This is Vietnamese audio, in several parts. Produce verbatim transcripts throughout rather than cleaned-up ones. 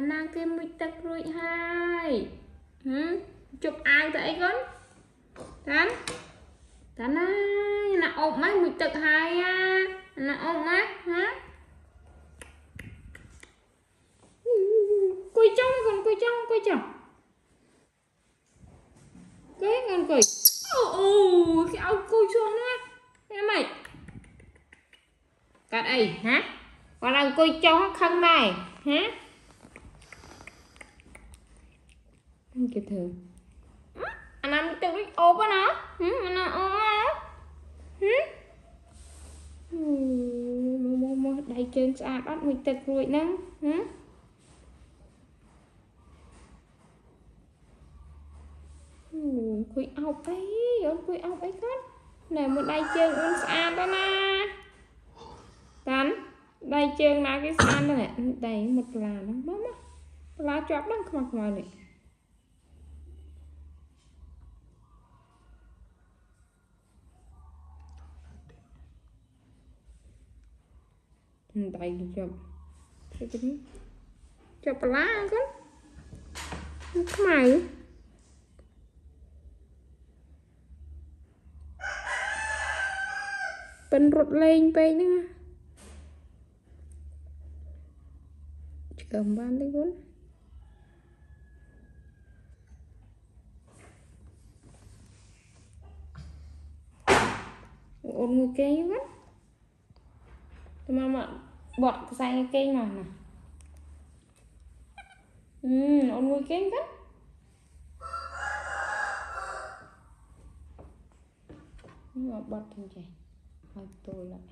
nàng kia mùi tật rồi hai hử chụp ai tới con tán tán ơi là ôm mắt mùi tật hai à là ôm mắt hả coi trong còn coi trong coi trong cái con cười ồ cái áo coi xuống nữa em mày cắt ấy hả còn đang coi trong khăn này hả kìa thử anh làm tự đi ốp á nó anh làm ốp á nó đầy chân sạch bắt mình tật rồi nè quỳ ốc ấy ốp quỳ ốc ấy con này một đầy chân con sạch đó nè tán đầy chân là cái sạch đó này đầy một là nó mắm á lá chóp đó không mặc ngoài này đầy chụp chụp lá con cái mày bên rụt lên bên nữa cầm ban đấy con ôn người cây quá mà mà bọt xay cây nào nè ừ ôn người cây quá nhưng mà bọt thằng trẻ hơi tôi lại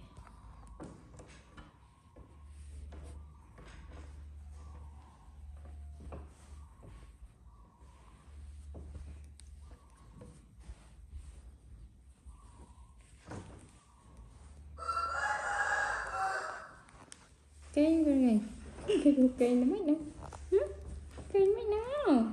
cây con này cây cây nó mấy đâu cây mấy nó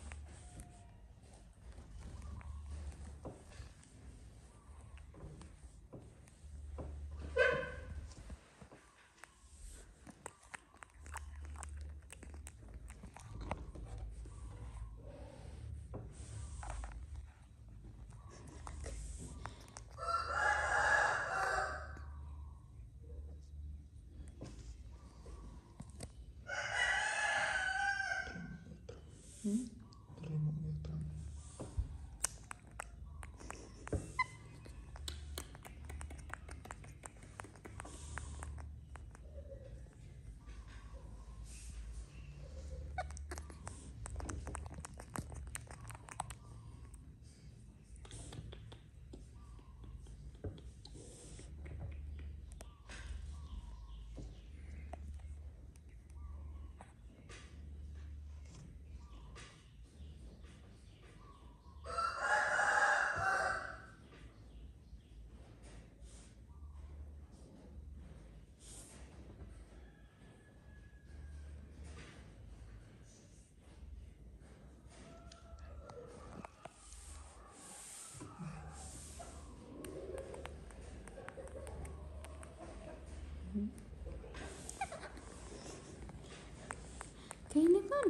cây nó con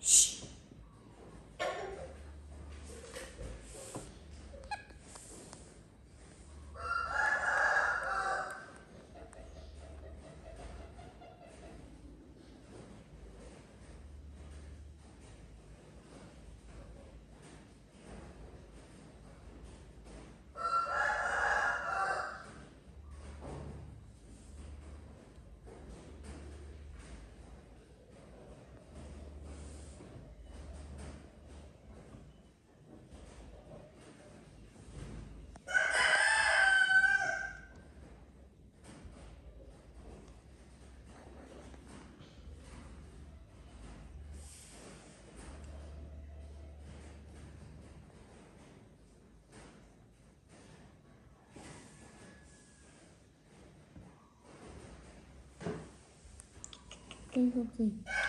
cây không gì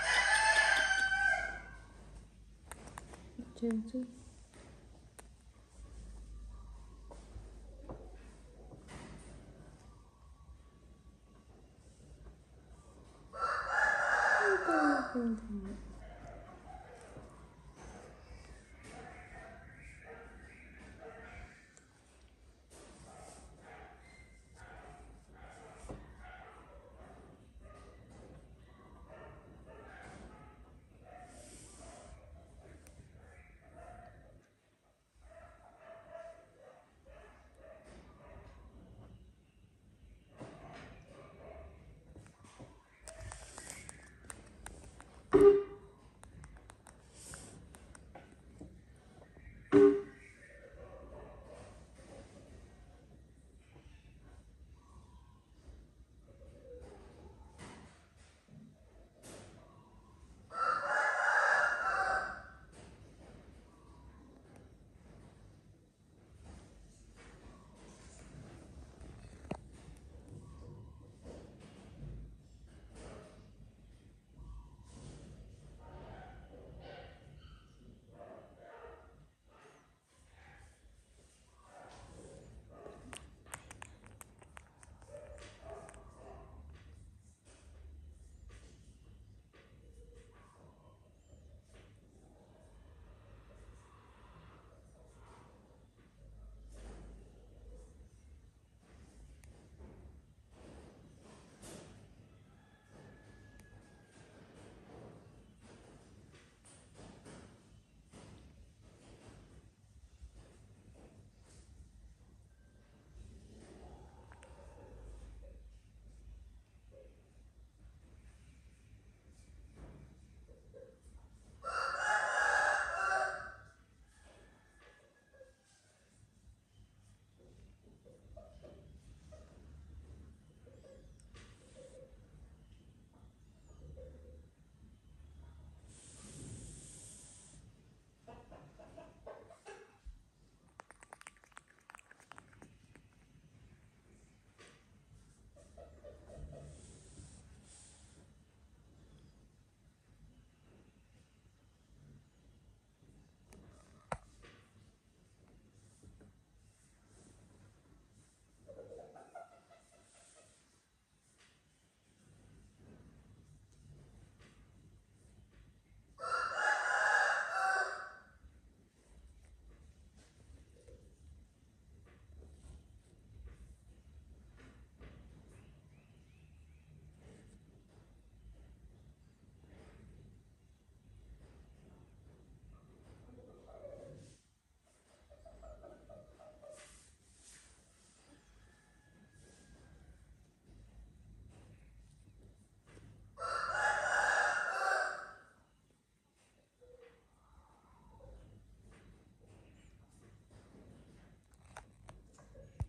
chơi chứ Thank you. thương thằng